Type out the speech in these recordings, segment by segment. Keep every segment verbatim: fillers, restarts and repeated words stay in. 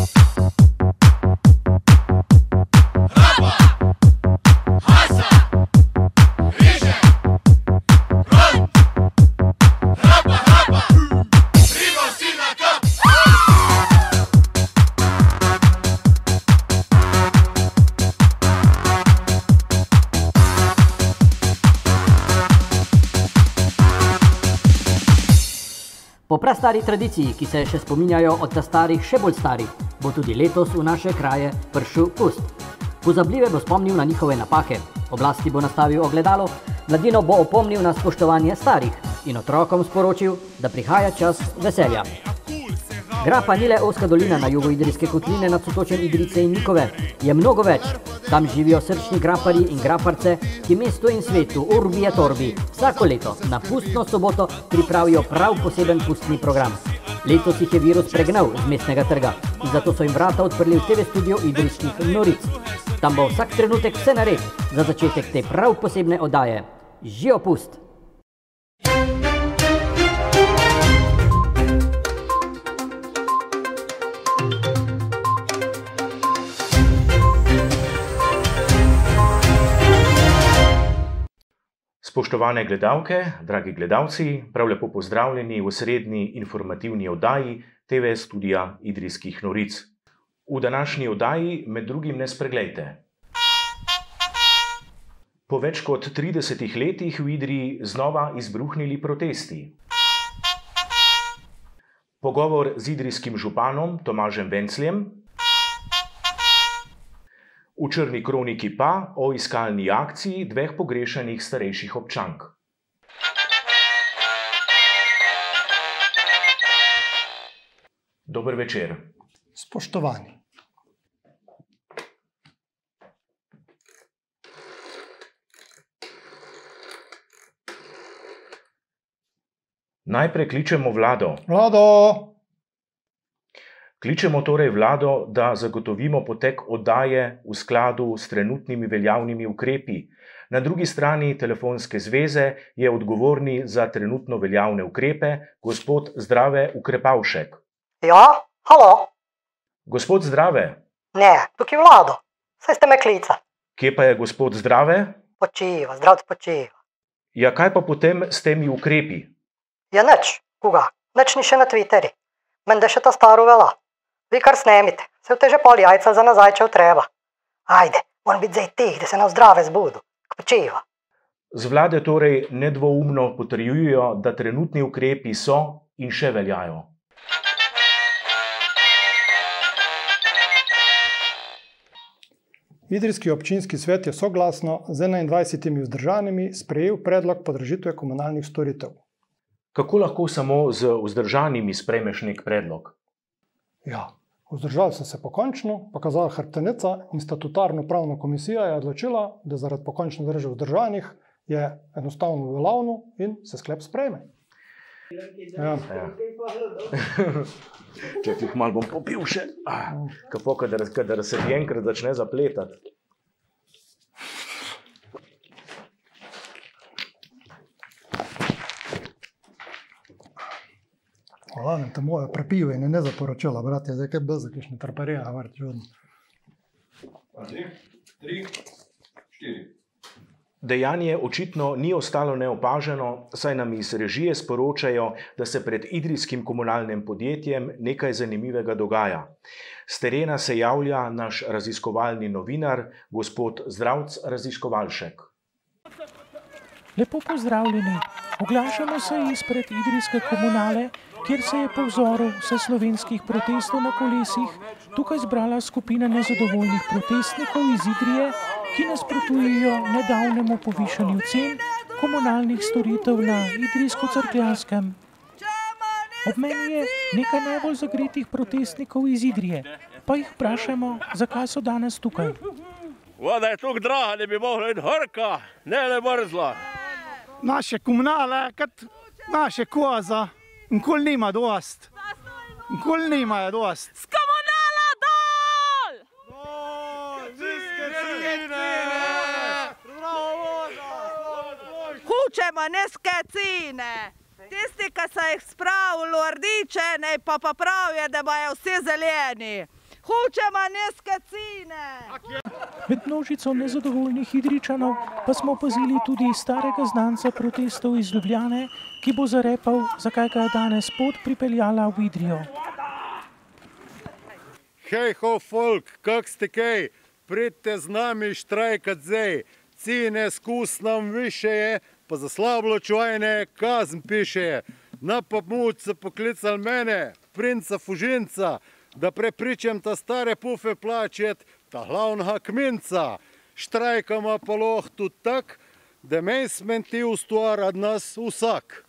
Po prastari tradiciji, ki se še spominjajo od ta starih še bolj starih, bo tudi letos v naše kraje prišel pust. Pozabljive bo spomnil na njihove napake, oblasti bo nastavil ogledalo, mladino bo opomnil na spoštovanje starih in otrokom sporočil, da prihaja čas veselja. Grapa ni le ozka dolina na jugu Idrijske kotline nad sotočjem Idrijce in Nikove, je mnogo več. Tam živijo srčni graparji in graparce, ki mestu in svetu, urbi et orbi, vsako leto na pustno soboto pripravijo prav poseben pustni program. Letos jih je virus pregnal z mestnega trga in zato so jim vrata odprli v te ve studio Idrijskih noric. Tam bo vsak trenutek vse nared za začetek te prav posebne oddaje. Živijo pust! Spoštovane gledalke, dragi gledalci, prav lepo pozdravljeni v srednji informativni oddaji te ve studija Idrijskih noric. V današnji oddaji med drugim ne spreglejte. Po več kot tridesetih letih v Idriji znova izbruhnili protesti. Pogovor z idrijskim županom Tomažem Vencljem. V črni kroniki pa o iskalni akciji dveh pogrešanih starejših občank. Dober večer. Spoštovani. Najprej kličemo vlado. Vlado! Kličemo torej vlado, da zagotovimo potek oddaje v skladu s trenutnimi veljavnimi ukrepi. Na drugi strani telefonske zveze je odgovorni za trenutno veljavne ukrepe gospod Zdrave Ukrepavšek. Ja, halo? Gospod Zdrave? Ne, tukaj vlado. Saj ste me klica. Kje pa je gospod Zdrave? Počiva, zdrav počiva. Ja, kaj pa potem s temi ukrepi? Ja, nič. Koga? Nič ni še na Twitteri. Menda še ta staro vela. Vi kar snemite, se v te že pol jajca za nazaj, če treba. Ajde, moram biti zdaj tih, da se na zdrave zbudu, k počiva. Z vlade torej nedvoumno potrjujejo, da trenutni ukrepi so in še veljajo. Idrijski občinski svet je soglasno z enaindvajsetimi vzdržanimi sprejel predlog podražitve komunalnih storitev. Kako lahko samo z vzdržanimi sprejmeš nek predlog? Ja. Vzdržali so se pokončno, pokazala hrbtenica in statutarno pravna komisija je odločila, da zaradi pokončne drže vzdržanih je enostavno veljavno in se sklep sprejme. Ja. Ja. Če jih malo bom popil še, ah, kako kadar, kadar se ti enkrat začne zapletati. Hvala, te moje prepive in ne zaporočila, brat, je zdaj kaj bez, kakšne trparije, a vrti žodno. Tri, štiri. Dejanje očitno ni ostalo neopaženo, saj nam iz režije sporočajo, da se pred idrijskim komunalnim podjetjem nekaj zanimivega dogaja. S terena se javlja naš raziskovalni novinar, gospod Zdravc Raziskovalšek. Lepo pozdravljeni. Oglašamo se izpred idrijske komunale, kjer se je po vzoru vseslovenskih protestov na kolesih tukaj zbrala skupina nezadovoljnih protestnikov iz Idrije, ki nasprotujejo nedavnemu povišanju cen komunalnih storitev na Idrijsko-Cerkljanskem. Ob meni je nekaj najbolj zagretih protestnikov iz Idrije, pa jih vprašamo, zakaj so danes tukaj. Voda je tukaj draga, da bi mogla iti hrka, ne le mrzla. Naše komunale, kot naše koza, nikoli nima dost. Nikoli nimajo dost. S komunala dol! Dol, nizke cene! Hučemo nizke cene. Tisti, ki so jih spravili v rdiče, naj pa pravijo, da bojo vsi zeleni. Hočemo nizke cene! Med množico nezadovoljnih Idrijčanov pa smo opazili tudi starega znanca protestov iz Ljubljane, ki bo zarepal, zakaj ga je danes pot pripeljala v Idrijo. Hej ho folk, kak ste kaj? Pridite z nami štrajkat zdaj. Cene skus nam više je, pa za slabo čuvajne kazn piše. Na pomoč so poklicali mene, princa Fužinca, da prepričam ta stare pufe plačet, ta glavnega kminca. Štrajkama pa loh tudi tak, da mej smenti ustvar od nas vsak.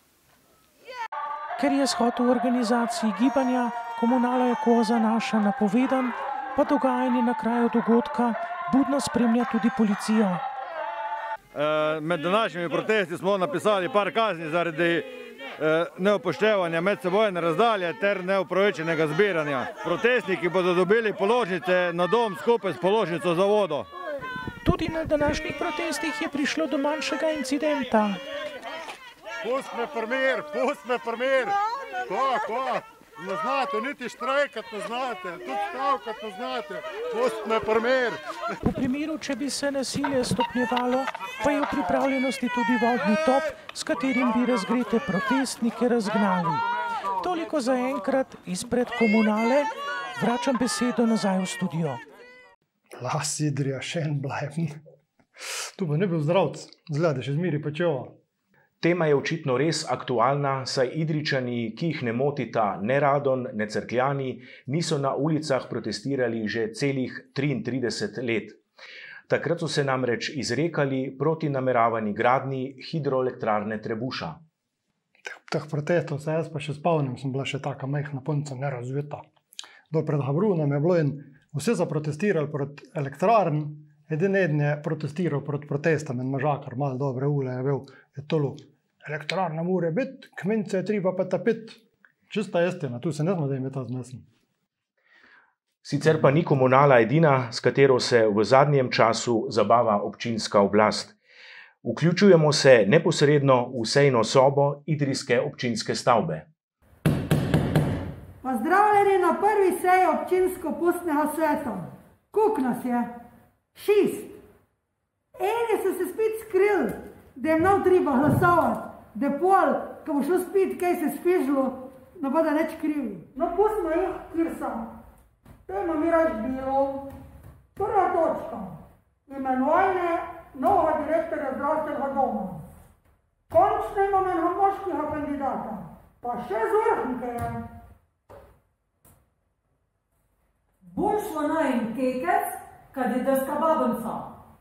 Ker je shod v organizaciji gibanja Komunala je koza naša napovedan, pa dogajanje na kraju dogodka budno spremlja tudi policija. Med današnjimi protesti smo napisali par kazni zaradi neupoštevanja medsebojne razdalje ter neupravičenega zbiranja. Protestniki bodo dobili položnice na dom skupaj s položnico za vodo. Tudi na današnjih protestih je prišlo do manjšega incidenta. Pust me primir, pust me primir. Ko, ko? Ne znate, niti štrajkat ne znate, tudi stavkat ne znate. Pust me primir. V primeru, če bi se nasilje stopnjevalo, pa je v pripravljenosti tudi vodni top, s katerim bi razgrete protestnike razgnali. Toliko za enkrat izpred Komunale, vračam besedo nazaj v studio. Las Idrija, še en blajben. Tu pa ne bil zdravc, zgleda, še zmeri počeva. Tema je očitno res aktualna, saj Idrijčani, ki jih ne motita ne Radon, ne Cerkljani, niso na ulicah protestirali že celih triintrideset let. Takrat so se namreč izrekali proti nameravani gradnji hidroelektrarne Trebuša. Teh protestov se jaz pa še spomnim, sem bila še taka majhna punca, nerazvita. Do pred Habrunom je bilo in vsi zaprotestirali proti elektrarn, edin eden je protestiral proti protestom in Mažakar, malo dobre ule je bil, je tolu. Elektrarna mora biti, kmince je treba pa tapit. Čista istina, tu se ne zna, da jim je ta zmesen. Sicer pa ni Komunala edina, s katero se v zadnjem času zabava občinska oblast. Vključujemo se neposredno v sejno sobo idrijske občinske stavbe. Pozdravljeni na prvi seji občinsko-pustnega sveta. Koliko nas je? Šest. Eni so se spet skrili, da jim nav treba glasovati, da pol, ko bo šlo spet, kaj se spižilo, ne bodo neč krivi. No, pustimo jih, kjer sem. To ima mi raž bilo. Prva točka. Imenovanje novega direktorja zdravstvenega doma. Končno imamo enega moškega kandidata. Pa še z vrhnike je. Boš šlo najem kekec, kad je deska babenca.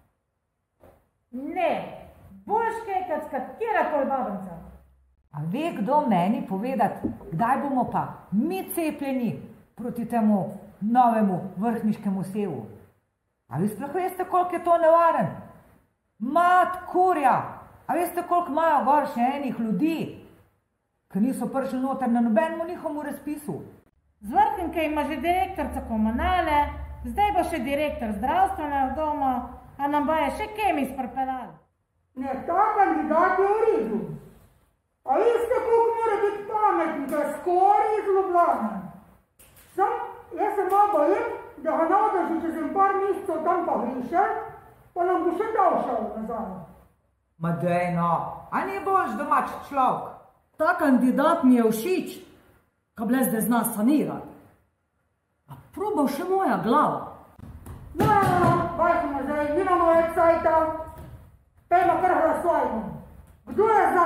Ne, boš kekec, katera kol babenca. A ve kdo meni povedati, kdaj bomo pa mi cepljeni proti temu novemu vrhniškemu sevu? A vi sploh veste, koliko je to nevaren? Mat kurja! A veste, koliko imajo gor še enih ljudi, ki niso prišli noter na nobenemu njihovemu razpisu? Z vrhnike ima že direktorca Komunale, zdaj bo še direktor zdravstvenega doma, a nam bo je še kemis pripeljali. Ne, ta kandidat je v redu. A veste, koliko mora biti pametni, da skoraj iz Ljubljane. Sam, jaz se malo bojim, da ga navdaži čez en par mesecev tam pa griše, pa nam bo še dal šel nazaj. Ma dej no, a ni boljš domač človek? Ta kandidat mi je všeč, ka blez da zna sanirati. A probal še moja glava. No, no, no, bajkimo zdaj, nimamo več sajta. Pejmo kar glasujmo. Kdo je za?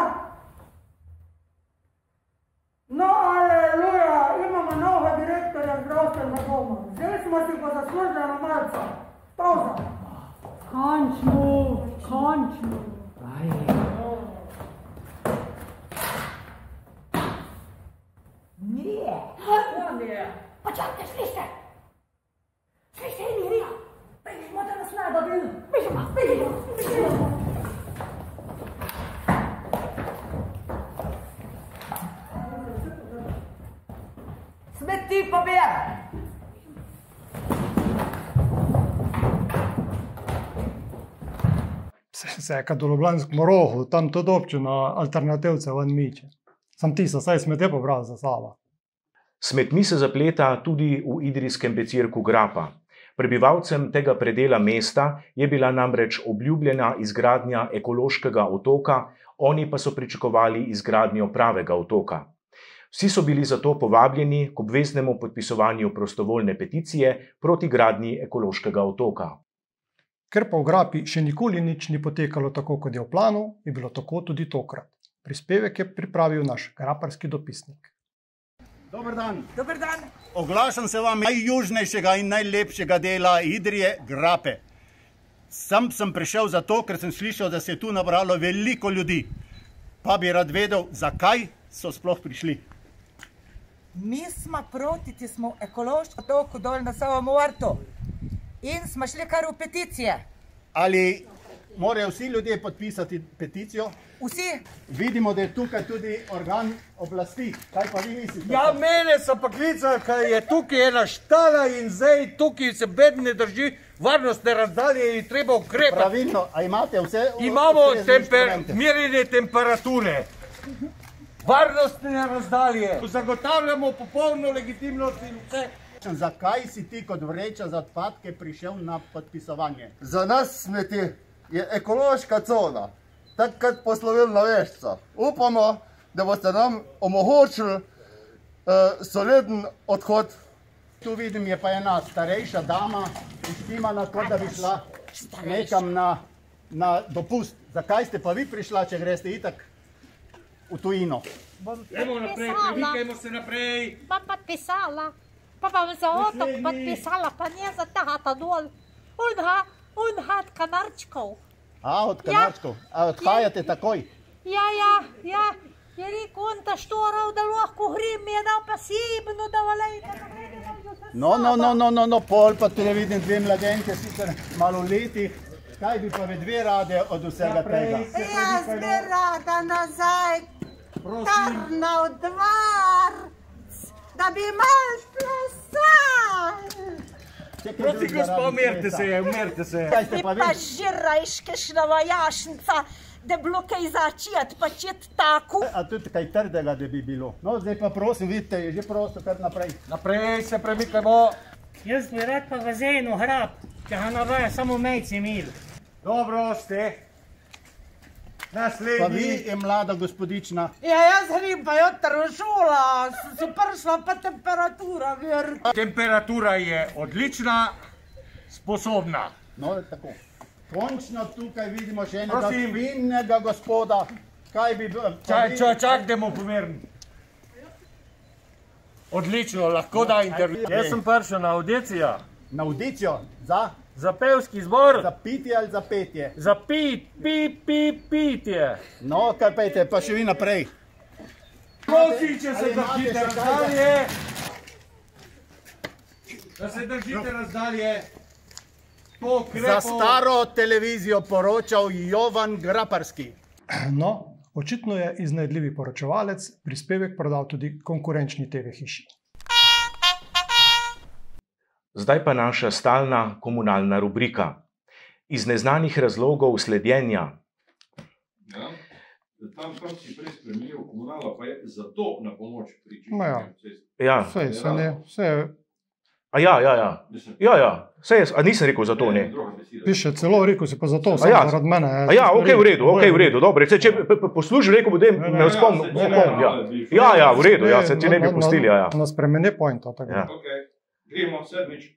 No, aleluja, imamo novega direktorja zdravstvenega doma. Zdaj smo si pa zaslužili na malce. Pauza. Končno, končno. Aj. Nije. Nije. Pa čakaj, slište. Slište, Ilirija. Bežimo, da nas ne dobil. Bežimo, bežimo, bežimo. Smeti pobira. Se je kad v Ljubljanskem rohu, tam tudi občina alternativce van miče. Sam ti so saj smete pobral za sabo. Smetmi se zapleta tudi v idrijskem becirku Grapa. Prebivalcem tega predela mesta je bila namreč obljubljena izgradnja ekološkega otoka, oni pa so pričakovali izgradnjo pravega otoka. Vsi so bili zato povabljeni k obveznemu podpisovanju prostovoljne peticije proti gradnji ekološkega otoka. Ker pa v Grapi še nikoli nič ni potekalo tako, kot je v planu, je bilo tako tudi tokrat. Prispevek je pripravil naš graparski dopisnik. Dober dan. Dober dan. Oglašam se vam najjužnejšega in najlepšega dela Idrije, Grape. Sam sem prišel zato, ker sem slišal, da se je tu nabralo veliko ljudi. Pa bi rad vedel, zakaj so sploh prišli. Mi smo proti, ti smo ekološko otoku dol na Savem vrtu. In smo šli kar v peticije. Ali morajo vsi ljudje podpisati peticijo? Vsi. Vidimo, da je tukaj tudi organ oblasti. Kaj pa vi mislite? Ja, mene so pa klicali, ker je tukaj ena štala in zdaj tukaj se bedno ne drži varnostne razdalje in treba ukrepati. Pravilno, a imate vse? Imamo temper, merjenje temperature. Varnostne razdalje. Zagotavljamo popolno legitimnost in vse. Zakaj si ti kot vreča za odpadke prišel na podpisovanje? Za nas smeti je ekološka cona, tako kot poslovilna vešča. Upamo, da boste nam omogočili uh, soliden odhod. Tu vidim, je pa ena starejša dama, uštimana, kot da bi šla nekam na, na dopust. Zakaj ste pa vi prišla, če greste itak v tujino? Idemo naprej, premikajmo se naprej. Bom podpisala. Pa bom za otok podpisala, pa ne za tahata dol. Unha, unha od kanarčkov. A, od kanarčkov? A odhajate takoj? Ja, ja, ja. Je rekel, on ta štoral, da lahko grim, mi je dal pasibno, da valejte. No, no, no, no, no, no, pol pa tudi vidim dve mladenke, sicer malo letih. Kaj bi pa ve dve rade od vsega tega? Jaz bi rada nazaj, tarna v dvar, da bi mal plesal. Prosim, gospa, umirite se, umirite se. Ti pa žirajš kakšnava jašnica, da bilo kaj začet, pa čet tako. A tudi kaj trdega, da bi bilo. No, zdaj pa prosim, vidite, je že prosto kar naprej. Naprej se premikajmo. Jaz bi rad pa vazen v Grab, če ga navaja samo mejci mil. Dobro ste. Naslednji. Pa vi je mlada gospodična. Ja, jaz grem pa jutr v šola, se prišla pa temperatura, ver. Temperatura je odlična, sposobna. No, tako. Končno tukaj vidimo še enega finnega gospoda. Kaj bi... Čak, čak, čak, da mu pomerim. Odlično, lahko da intervju. Jaz sem prišel na audicijo. Na audicijo? Za? Za pevski zbor. Za pitje ali za petje? Za pit, pi, pi, pitje. No, kaj pejte, pa še vi naprej. Prosim, če se držite razdalje. Da se držite razdalje. Za staro televizijo poročal Jovan Graparski. No, očitno je iznajdljivi poročevalec prispevek prodal tudi konkurenčni te ve hiši. Zdaj pa naša stalna komunalna rubrika. Iz neznanih razlogov sledenja. Ja, tam pa si prej spremenil komunala, pa je zato na pomoč pri čiščenju. Ja, ja. Sej, se ne, se... A ja, ja, ja. Ja, ja. Sej, a nisem rekel zato, ne. Piše celo, rekel si pa zato, samo ja. zaradi mene. A ja, ok, v redu, ok, v redu, dobro. Če posluži, rekel budem, me spomnim, ja. Ja, ja, v redu, ja, se ti ne bi pustili, ja, ja. Na spremeni pointa, tako. Ja. Ok, gremo sedmič.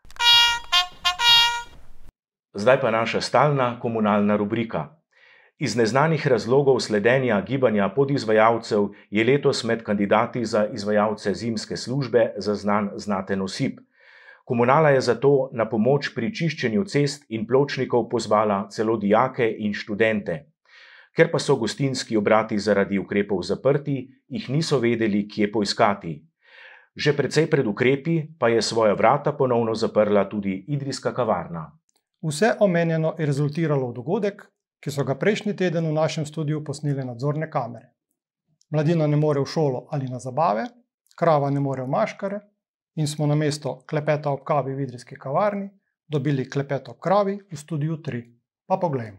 Zdaj pa naša stalna komunalna rubrika. Iz neznanih razlogov sledenja gibanja podizvajalcev je letos med kandidati za izvajalce zimske službe zaznan znaten osip. Komunala je zato na pomoč pri čiščenju cest in pločnikov pozvala celo dijake in študente. Ker pa so gostinski obrati zaradi ukrepov zaprti, jih niso vedeli, kje poiskati. Že precej pred ukrepi pa je svoja vrata ponovno zaprla tudi idrijska kavarna. Vse omenjeno je rezultiralo v dogodek, ki so ga prejšnji teden v našem studiu posnile nadzorne kamere. Mladina ne more v šolo ali na zabave, krava ne more v maškare in smo namesto klepeta ob kavi v idrijski kavarni dobili klepet ob kravi v studiu tri. Pa poglejmo.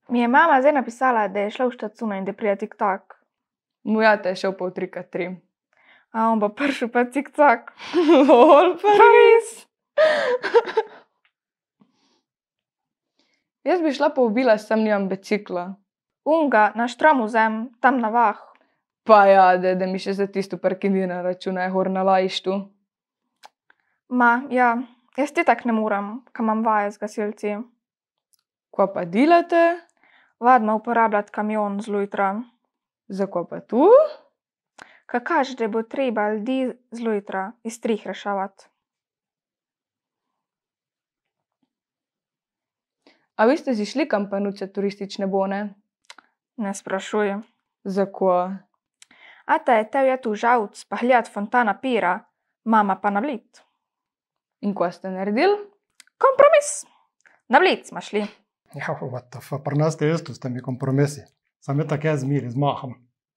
Mi je mama zdaj napisala, da je šla v štacuna in da prija tik-tak. Moj ata je šel pa v tri krat tri. A on pa prišel pa tik-tak. Lol, pa res. Jaz bi šla pa ubila, sam nimam bicikla. Unga, na štrom vzem, tam na vah. Pa ja, da, da mi še za tisto parkirina računa je hor na lajištu. Ma, ja, jaz ti tak ne moram, kam imam vaje z gasilci. Kva pa delate? Vadimo uporabljati kamion zjutra. Zakaj pa tu? Kaj kaže, da bo treba ljudi zjutra iz trih rešavati. A vi ste si šli kam pa nučati turistične bone? Ne sprašuj. Zakaj? Ata je tev je tu žavc, pa gledat fontana pira, mama pa na Bled. In kva ste naredili? Kompromis. Na Bled smo šli. Ja, what the fuck, pri nas te isto ste mi kompromisi. Sam je tako jaz zmeri, zmaham.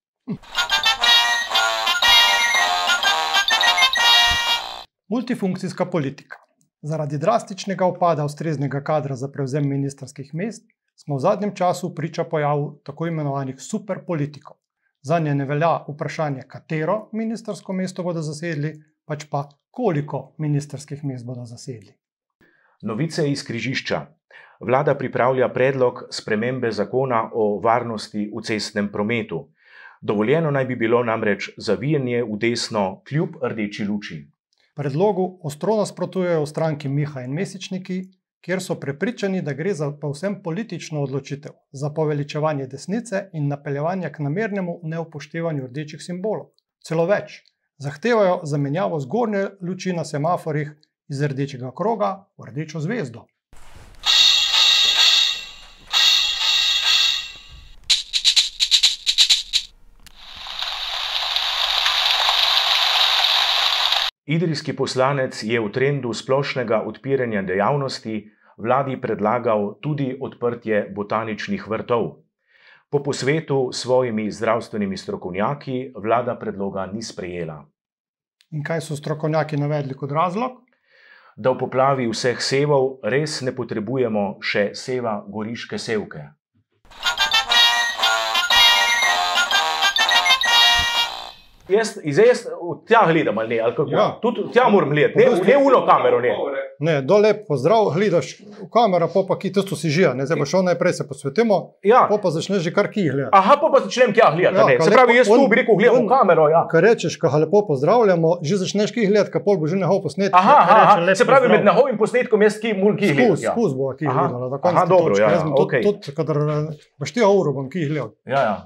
Multifunkcijska politika. Zaradi drastičnega upada ustreznega kadra za prevzem ministrskih mest smo v zadnjem času priča pojavu tako imenovanih superpolitikov. Zanje ne velja vprašanje, katero ministrsko mesto bodo zasedli, pač pa koliko ministrskih mest bodo zasedli. Novice iz križišča. Vlada pripravlja predlog spremembe zakona o varnosti v cestnem prometu. Dovoljeno naj bi bilo namreč zavijanje v desno kljub rdeči luči. Predlogu ostro nasprotujejo v stranki Miha in Mesečniki, kjer so prepričani, da gre za povsem politično odločitev, za poveličevanje desnice in napeljevanje k namernemu neupoštevanju rdečih simbolov. Celo več, zahtevajo zamenjavo zgornje luči na semaforih iz rdečega kroga v rdečo zvezdo. Idrijski poslanec je v trendu splošnega odpiranja dejavnosti vladi predlagal tudi odprtje botaničnih vrtov. Po posvetu s svojimi zdravstvenimi strokovnjaki vlada predloga ni sprejela. In kaj so strokovnjaki navedli kot razlog? Da v poplavi vseh sevov res ne potrebujemo še seva goriške sevke. Jaz, zdaj jaz tja gledam ali ne, ali kako? Ja. Tudi tja moram gledati, ne, ne uno kamero, ne. Ne, dole pozdrav, gledaš v kamera, pa pa ki testo si žija, ne, zdaj pa šel najprej se posvetimo, ja. Pa pa začneš že kar ki gledati. Aha, pa pa začnem tja gledati, ja, ne, se pravi, jaz tu bi rekel, gledam v kamero, ja. Kaj rečeš, ka lepo pozdravljamo, že začneš ki gledati, ka pol bo že nehal posnetek. Aha, aha, se pravi, med nahovim posnetkom jaz ki moram ki gledati. Skus, skus bo ki gledala, da aha, dobro, ja, ja, okej. Tudi, kadar boš ti uro bom ki gledal. Ja, ja.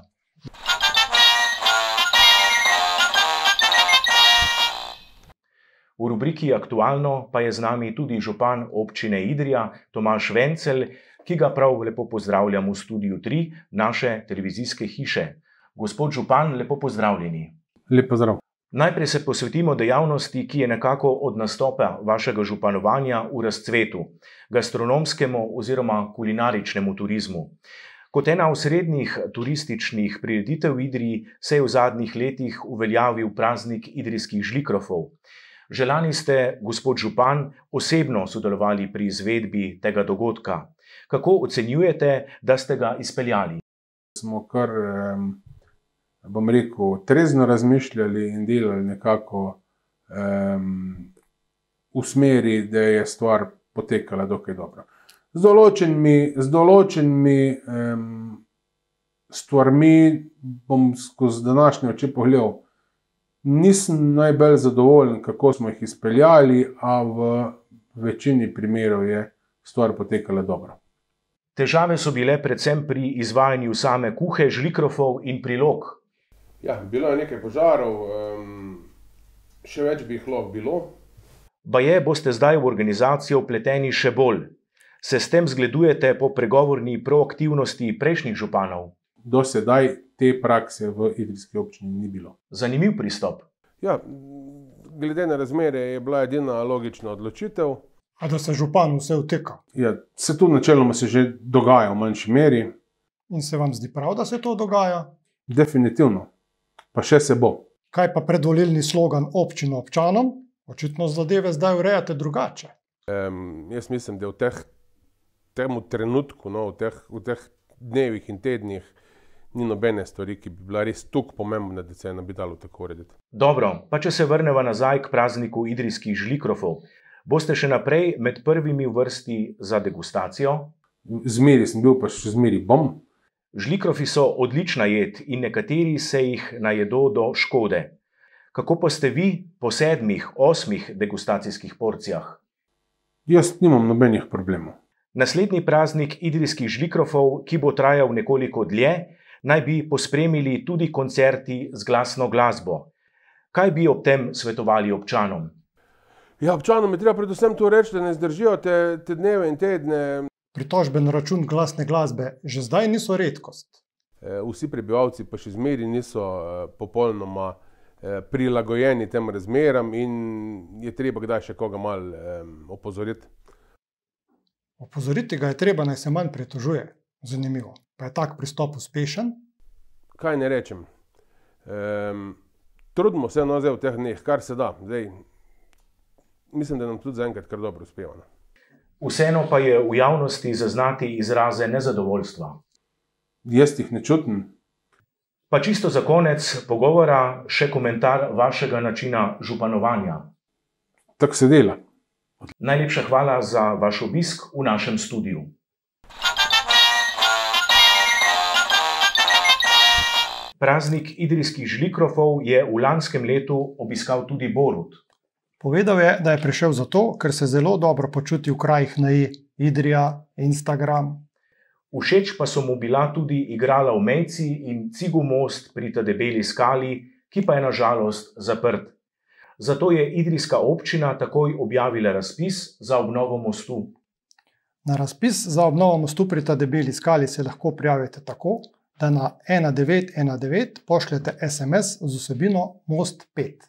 V rubriki Aktualno pa je z nami tudi župan občine Idrija, Tomaž Vencel, ki ga prav lepo pozdravljam v studiu tri naše televizijske hiše. Gospod župan, lepo pozdravljeni. Lep pozdrav. Najprej se posvetimo dejavnosti, ki je nekako od nastopa vašega županovanja v razcvetu, gastronomskemu oziroma kulinaričnemu turizmu. Kot ena osrednjih turističnih prireditev v Idriji se je v zadnjih letih uveljavil praznik idrijskih žlikrofov. Že lani ste, gospod župan, osebno sodelovali pri izvedbi tega dogodka. Kako ocenjujete, da ste ga izpeljali? Smo kar, bom rekel, trezno razmišljali in delali nekako um, v smeri, da je stvar potekala dokaj dobro. Z določenimi, z določenimi um, stvarmi bom skozi današnje oči pogledal. Nisem najbolj zadovoljen, kako smo jih izpeljali, a v večini primerov je stvar potekala dobro. Težave so bile predvsem pri izvajanju same kuhe, žlikrofov in prilog. Ja, bilo je nekaj požarov, še več bi jih lahko bilo. Baje boste zdaj v organizacijo vpleteni še bolj. Se s tem zgledujete po pregovorni proaktivnosti prejšnjih županov? Do sedaj te prakse v idrijski občini ni bilo. Zanimiv pristop. Ja, glede na razmere je bila edina logična odločitev. A da se župan vse vteka? Ja, se tu načeloma se že dogaja v manjši meri. In se vam zdi prav, da se to dogaja? Definitivno. Pa še se bo. Kaj pa predvolilni slogan občino občanom? Očitno zadeve zdaj urejate drugače. Um, jaz mislim, da v teh, temu trenutku, no, v teh, v teh dnevih in tednih ni nobene stvari, ki bi bila res toliko pomembna, da se je ne bi dalo tako urediti. Dobro, pa če se vrneva nazaj k prazniku idrijskih žlikrofov, boste še naprej med prvimi v vrsti za degustacijo? Zmeri sem bil, pa še zmeri bom. Žlikrofi so odlična jed in nekateri se jih najedo do škode. Kako pa ste vi po sedmih, osmih degustacijskih porcijah? Jaz nimam nobenih problemov. Naslednji praznik idrijskih žlikrofov, ki bo trajal nekoliko dlje, naj bi pospremili tudi koncerti z glasno glasbo. Kaj bi ob tem svetovali občanom? Ja, občanom je treba predvsem to reči, da ne zdržijo te, te dneve in tedne. Pritožbe na račun glasne glasbe že zdaj niso redkost. Vsi prebivalci pa še zmeri niso popolnoma prilagojeni tem razmeram in je treba kdaj še koga malo opozoriti. Opozoriti ga je treba, naj se manj pritožuje. Zanimivo. Pa je tak pristop uspešen? Kaj ne rečem. Um, trudimo se no zdaj v teh dneh, kar se da. Zdaj, mislim, da nam tudi zaenkrat kar dobro uspeva. Vseeno pa je v javnosti zaznati izraze nezadovoljstva. Jaz jih ne čutim. Pa čisto za konec pogovora še komentar vašega načina županovanja. Tako se dela. Najlepša hvala za vaš obisk v našem studiu. Praznik idrijskih žlikrofov je v lanskem letu obiskal tudi Borut. Povedal je, da je prišel zato, ker se zelo dobro počuti v krajih na I, Idrija, Instagram. Všeč pa so mu bila tudi igrala v Mejci in Cigu most pri Tadebeli skali, ki pa je na žalost zaprt. Zato je idrijska občina takoj objavila razpis za obnovo mostu. Na razpis za obnovo mostu pri Tadebeli skali se lahko prijavite tako, da na ena devet ena devet pošljete es em es z vsebino Most pet.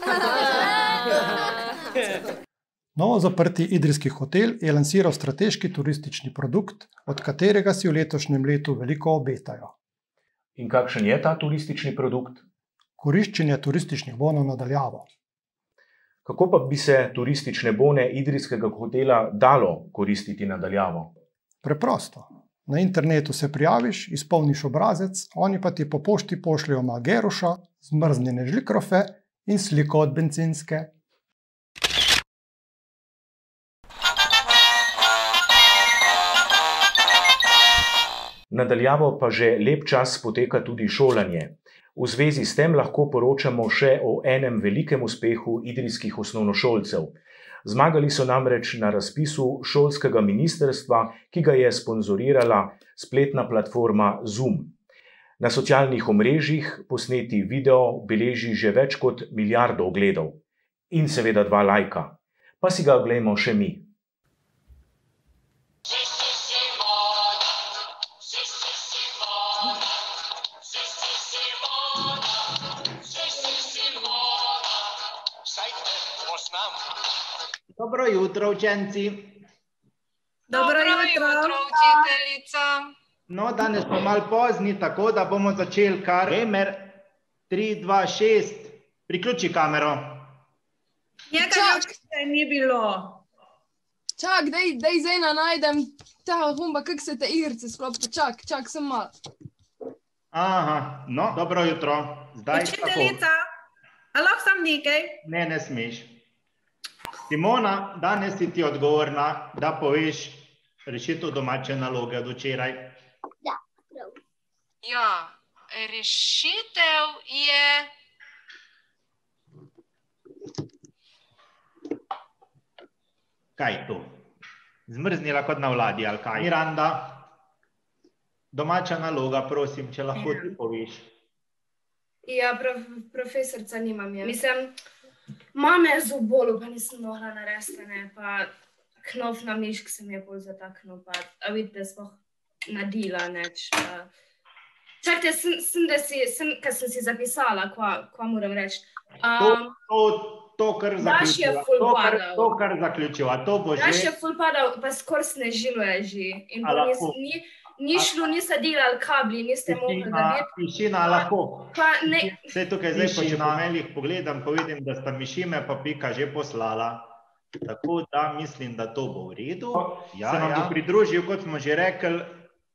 Novo zaprti idrijski hotel je lansiral strateški turistični produkt, od katerega si v letošnjem letu veliko obetajo. In kakšen je ta turistični produkt? Koriščenje turističnih bonov na daljavo. Kako pa bi se turistične bone idrijskega hotela dalo koristiti na daljavo? Preprosto. Na internetu se prijaviš, izpolniš obrazec, oni pa ti po pošti pošljajo malgeruša, zmrznjene žlikrofe in sliko od bencinske. Na daljavo pa že lep čas poteka tudi šolanje. V zvezi s tem lahko poročamo še o enem velikem uspehu idrijskih osnovnošolcev. Zmagali so namreč na razpisu šolskega ministrstva, ki ga je sponzorirala spletna platforma Zoom. Na socialnih omrežjih posneti video beleži že več kot milijardo ogledov. In seveda dva lajka. Pa si ga oglejmo še mi. Dobro jutro, učenci. Dobro, Dobro jutro. jutro, učiteljica. No, danes smo malo pozni, tako da bomo začeli kar. Gamer, tri, dva, šest, priključi kamero. Nekaj učitelj ni bilo. Čak, dej, dej zdaj najdem ta humba, kak se te igrice sklop, čak, čak sem mal. Aha, no, dobro jutro. Zdaj učiteljica, a lahko sam nekaj? Ne, ne smeš. Simona, danes si ti odgovorna, da poveš rešitev domače naloge od včeraj. Ja, prav. Ja, rešitev je... Kaj je to? Zmrznila kot na vladi, ali kaj? Miranda, domača naloga, prosim, če lahko ti poveš. Ja, prof, profesorca nimam, ja. Mislim... Mame je zelo bolj, pa nisem mogla narediti, ne, pa knof na mišk se mi je bolj zataknil, pa a vidite, spoh nadila, neč. Čakajte, sem, sem, da si, sem, kad sem si zapisala, kva, kva moram reči. Um, to, to, to, kar zaključiva, to, kar, to, kar zaključiva, to bo že... Daš je ful padal, pa skor snežilo je že. In bo nis, ni, ni šlo, nista delali kabli, niste mogli da biti. Tišina, lahko. Pa ne... Vse tukaj zdaj, pa če po mailih pogledam, pa vidim, da sta Mišime pa Pika že poslala. Tako da mislim, da to bo v redu. Ja, se vam bo pridružil, kot smo že rekli,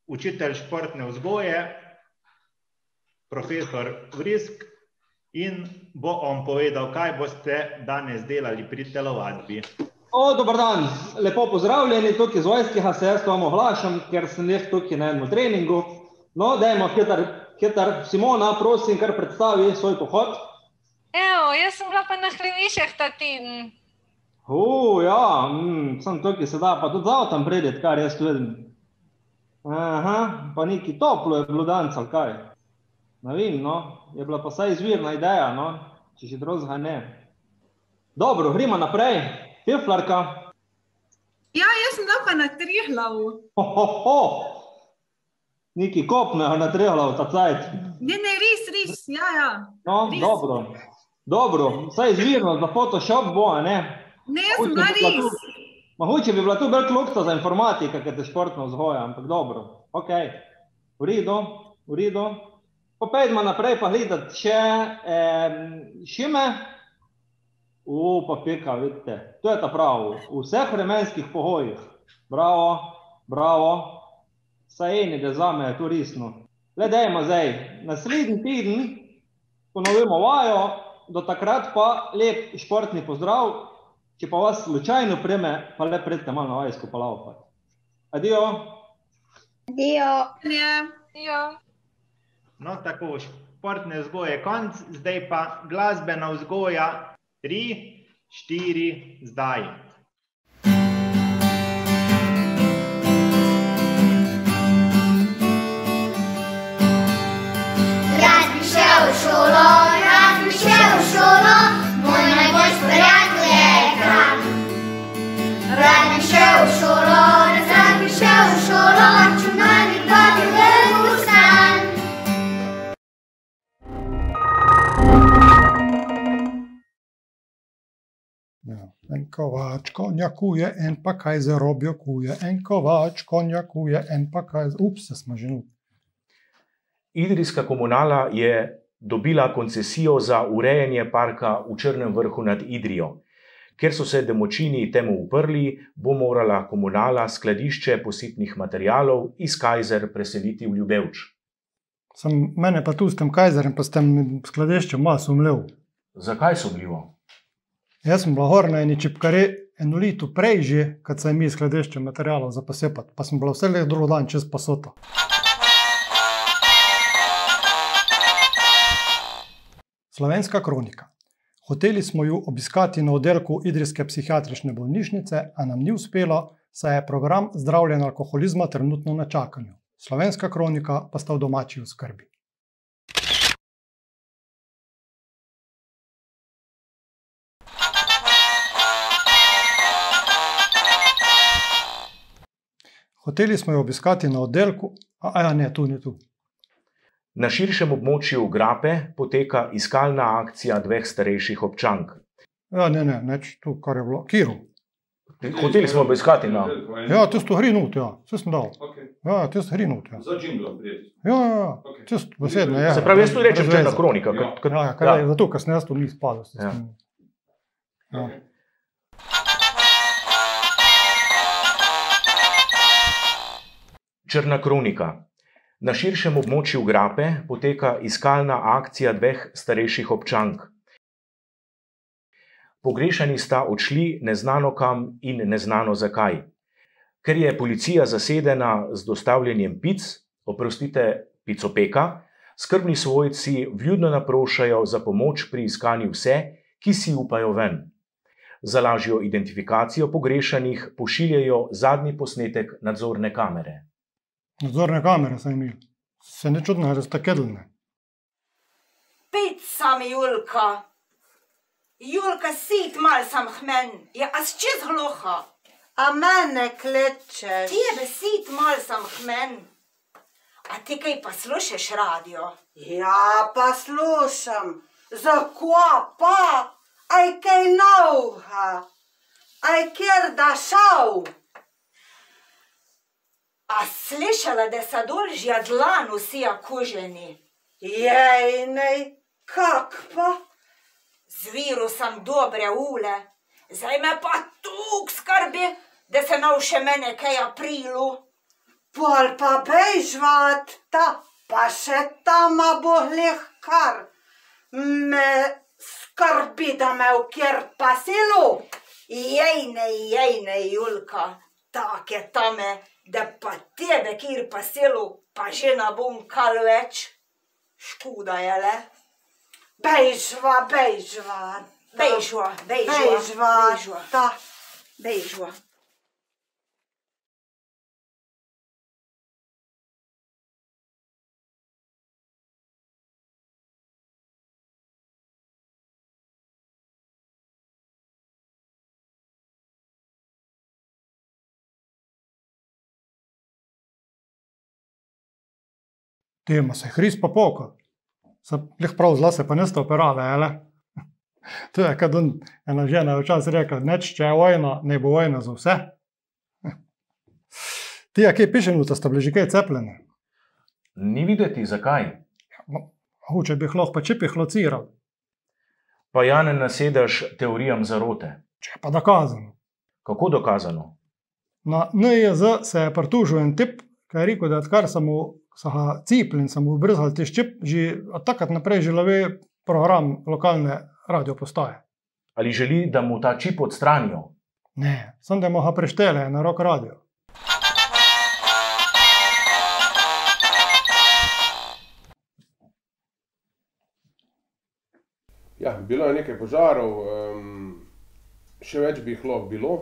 učitelj športne vzgoje, profesor Vrisk, in bo on povedal, kaj boste danes delali pri telovadbi. O, dober dan, lepo pozdravljeni, tukaj z vojskega se jaz vam oglašam, ker sem jaz tukaj na enem treningu. No, dajmo hitar, hitar, Simona, prosim, kar predstavi svoj pohod. Evo, jaz sem bila pa na Hlevišah ta teden. U, ja, mm, sem tukaj se da pa tudi z avtom predeti, kar jaz vidim. Aha, pa neki toplo je bilo danes, ali kaj? Ne vem, no, je bila pa saj izvirna ideja, no, če še drugega ne. Dobro, gremo naprej. Fiflarka. Ja, jaz sem bila pa na Trihlavu. Ho, ho, ho. Neki kopnejo na Trihlavu, ta cajt. Ne, ne, res, res, ja, ja. No, res. dobro. Dobro, saj izvirno za Photoshop bo, a ne? Ne, jaz sem bila res. Mogoče bi bila tu bolj klukta za informatika, ker te športno vzgoja, ampak dobro. Ok, v redu, v redu. Pa pojdimo naprej pa gledati še eh, Šime. U, pa pika, vidite. To je ta prav, v vseh vremenskih pogojih. Bravo, bravo. Saj eni, da zame je to resno. Le dajmo zdaj, naslednji teden ponovimo vajo, do takrat pa lep športni pozdrav. Če pa vas slučajno prime, pa le predte malo na vajsko pa laufati. Adio. Adio. Adio. No, tako, športne vzgoje konc, zdaj pa glasbena vzgoja, tri, štiri, zdaj. Rad bi šel v šolo, rad bi šel v šolo, moj najboljši prijatelj je ekran. Rad bi šel v šolo, rad bi šel v šolo, računalnik pa bi vrgel v stran. En kovač konja kuje, en pa kaj za robjo kuje. En kovač konja kuje, en pa kaj za... Ups, se smo že nut. Idrijska komunala je dobila koncesijo za urejanje parka v Črnem vrhu nad Idrijo. Ker so se domačini temu uprli, bo morala komunala skladišče posipnih materialov iz Kajzer preseliti v Ljubevč. Sem mene pa tu s tem Kajzerem, pa s tem skladiščem malo sumljiv. Zakaj sumljivo? Jaz sem bila gor na eni čipkari eno leto prej že, kad sem imel skladišče materialov za posipati, pa sem bila vse let drugo dan čez pasota. Slovenska kronika. Hoteli smo ju obiskati na oddelku Idrijske psihiatrične bolnišnice, a nam ni uspelo, saj je program zdravljenja alkoholizma trenutno na čakanju. Slovenska kronika pa sta v domači oskrbi. Hoteli smo jo obiskati na oddelku, a ja, ne, tu, ne tu. Na širšem območju Grape poteka iskalna akcija dveh starejših občank. Ja, ne, ne, neč tu, kar je bilo. Kiru. Hoteli smo obiskati na... Ja, tisto hrinut, ja, vse sem dal. Ja, tisto hrinut, ja. Za džinglom prijeti. Ja, ja, ja, tisto besedno, ja. Se pravi, jaz tudi rečem Črna kronika. Ja, ja, zato, ker sem jaz tu mi spadal. Ja. Črna kronika. Na širšem območju Grape poteka iskalna akcija dveh starejših občank. Pogrešani sta odšli neznano kam in neznano zakaj. Ker je policija zasedena z dostavljanjem pic, oprostite, picopeka, skrbni svojci vljudno naprošajo za pomoč pri iskanju vse, ki si upajo ven. Za lažjo identifikacijo pogrešanih pošiljajo zadnji posnetek nadzorne kamere. Nadzorne kamere sem imel. Se ne čudno, da sta kedlne. Pica mi, Julka. Julka, sit mal sam hmen. Ja, a s čez hloha? A mene klečeš. Tebe sit mal sam hmen. A ti kaj pa slušaš radio? Ja, pa slušam. Za kva pa? Aj kaj novega? Aj kjer da šal? A slišala, da sa dolžja dlan vsi akuženi? Jej, nej, kak pa? Z virusom dobre ule. Zdaj me pa tuk skrbi, da se nav še mene kaj aprilu. Pol pa bejžvat, ta pa še tama bo glih kar. Me skrbi, da me v kjer pasilu. Jejne, jejne, Julka, tak je tame, da pa tebe kjer pasilu, pa že na bom kal več. Škoda je le. Bejžva, bejžva, bejžva, bejžva, bejžva, ta, bejžva. Tema se Hrist pa pokal. Sa lih prav zla se pa niste operale, ele? To je, kad on, ena žena je včas rekla, neč, če je vojna, ne bo vojna za vse. Ti, a kaj pišem, da sta bili že kaj cepljeni? Ni videti, zakaj. Huče bi jih lahko pa čipih lociral. Pa ja ne nasedaš teorijam zarote. Če pa dokazano. Kako dokazano? Na N I Z se je pritužil en tip, ki je rekel, da odkar sem mu saha cipljen, sem mu brzal te ščip, že od takrat naprej že lovi program lokalne radiopostaje. Ali želi, da mu ta čip odstranijo? Ne, sem da mu ga preštele na Rock Radio. Ja, bilo je nekaj požarov, um, še več bi jih lahko bilo.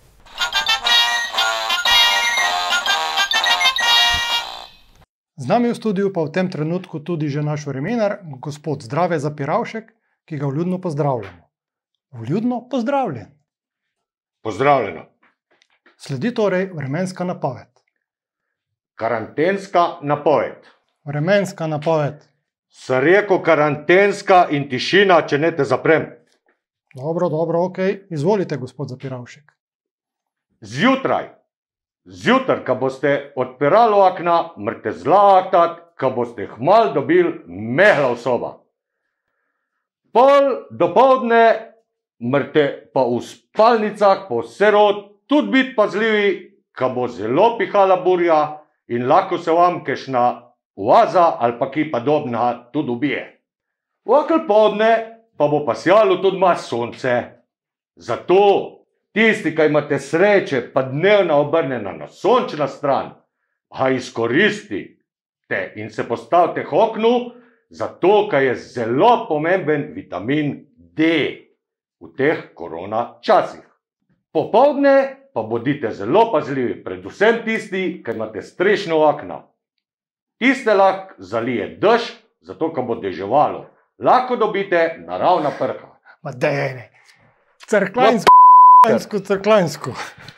Z nami v studiu pa v tem trenutku tudi že naš vremenar, gospod Zdrave Zapiravšek, ki ga vljudno pozdravljamo. Vljudno pozdravljen. Pozdravljeno. Sledi torej vremenska napoved. Karantenska napoved. Vremenska napoved. Sem rekel karantenska in tišina, če ne te zaprem. Dobro, dobro, okej. Izvolite, gospod Zapiravšek. Zjutraj. Zjutraj, ko boste odpirali okna, morate zlahtati, ko boste hmal dobili megla v soba. Pol dopoldne morate pa v spalnicah po vse rod tudi biti pazljivi, ko bo zelo pihala burja in lahko se vam kakšna oaza ali pa kaj podobnega tudi ubije. Okoli podne pa bo pa sijalo tudi malo sonce. Zato tisti, ki imate sreče, pa dnevna obrnjena na sončna stran, a izkoristite in se postavite k oknu, zato, ker je zelo pomemben vitamin D v teh korona časih. Popoldne pa bodite zelo pazljivi, predvsem tisti, ki imate strešne okna. Tiste lahko zalije dež, zato, ker bo deževalo. Lahko dobite naravna prha. Ma dejne, crklansko. Crklansko, crklansko.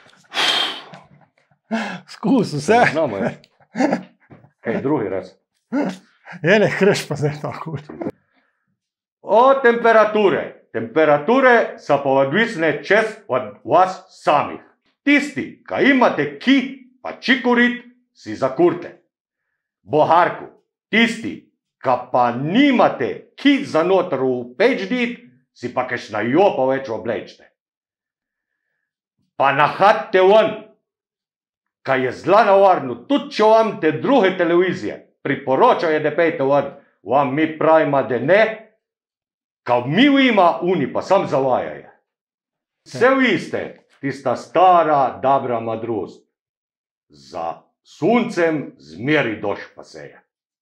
Skus vse. Znamo je. Kaj drugi raz? Je ne hreš pa zdaj tako. O temperature. Temperature so pa odvisne čez od vas samih. Tisti, ki imate ki pa čikorit, si zakurte. Boharku. Tisti, ki pa nimate ki za noter v peč dit, si pa kakšna jopa več oblečte. Pa nahadite ven, kaj je zla navarno, tudi če vam te druge televizije priporočajo, da pejte ven, vam mi pravimo, da ne, kao mi ima, oni pa sam zavajajo. Vse vi ste, tista stara, dobra modrost. Za suncem zmeri doš pa seje.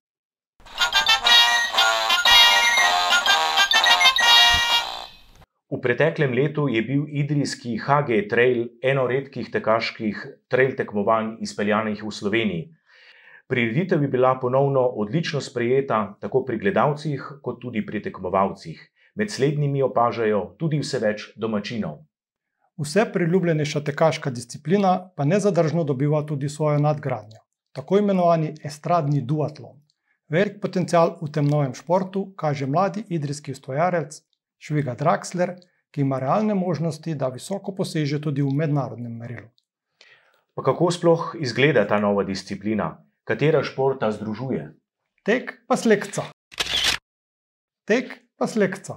V preteklem letu je bil idrijski H G Trail eno redkih tekaških trail tekmovanj izpeljanih v Sloveniji. Prireditev je bila ponovno odlično sprejeta tako pri gledalcih kot tudi pri tekmovalcih. Med slednjimi opažajo tudi vse več domačinov. Vse priljubljenejša tekaška disciplina pa nezadržno dobiva tudi svojo nadgradnjo. Tako imenovani estradni duatlon. Velik potencial v tem novem športu kaže mladi idrijski ustvarjalec Šviga Draxler, ki ima realne možnosti, da visoko poseže tudi v mednarodnem merilu. Pa kako sploh izgleda ta nova disciplina? Katera športa združuje? Tek pa selekcija. Tek pa selekcija.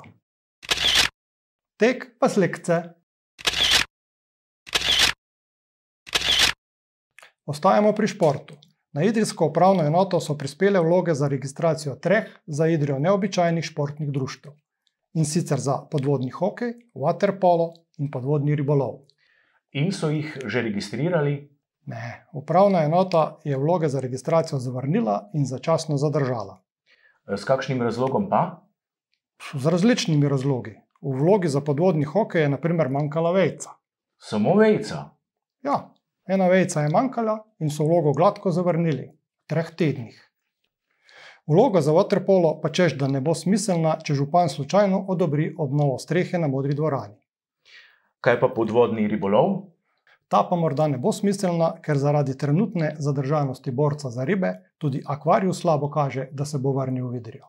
Tek pa selekcija. Ostajamo pri športu. Na idrijsko upravno enoto so prispele vloge za registracijo treh za Idrijo neobičajnih športnih društev. In sicer za podvodni hokej, waterpolo in podvodni ribolov. In so jih že registrirali? Ne, upravna enota je vloge za registracijo zavrnila in začasno zadržala. S kakšnim razlogom pa? Z različnimi razlogi. V vlogi za podvodni hokej je na primer manjkala vejca. Samo vejca? Ja, ena vejca je manjkala in so vlogo gladko zavrnili. V treh tednih. Vloga za waterpolo pa češ, da ne bo smiselna, če župan slučajno odobri obnovo strehe na Modri dvorani. Kaj pa podvodni ribolov? Ta pa morda ne bo smiselna, ker zaradi trenutne zadržanosti borca za ribe tudi Akvarius slabo kaže, da se bo vrnil v Idrijo.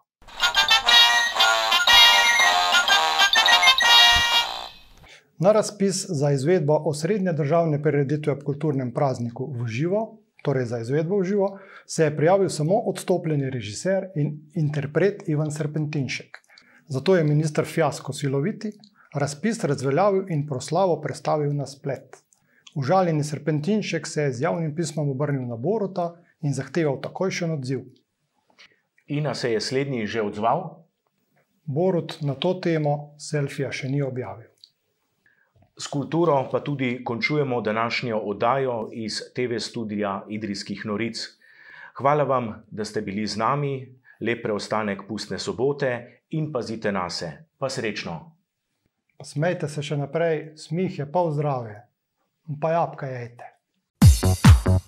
Na razpis za izvedbo osrednje državne prireditve ob kulturnem prazniku v živo, torej za izvedbo v živo, se je prijavil samo odstopljeni režiser in interpret Ivan Serpentinšek. Zato je minister Fiasko siloviti razpis razveljavil in proslavo prestavil na splet. Užaljeni Serpentinšek se je z javnim pismom obrnil na Boruta in zahteval takojšen odziv. Ina se je slednji že odzval? Borut na to temo selfija še ni objavil. S kulturo pa tudi končujemo današnjo oddajo iz te ve studija Idrijskih noric. Hvala vam, da ste bili z nami, lep preostanek pustne sobote in pazite nase. Pa srečno. Smejte se še naprej, smih je pol zdravje. Pa jabka jejte.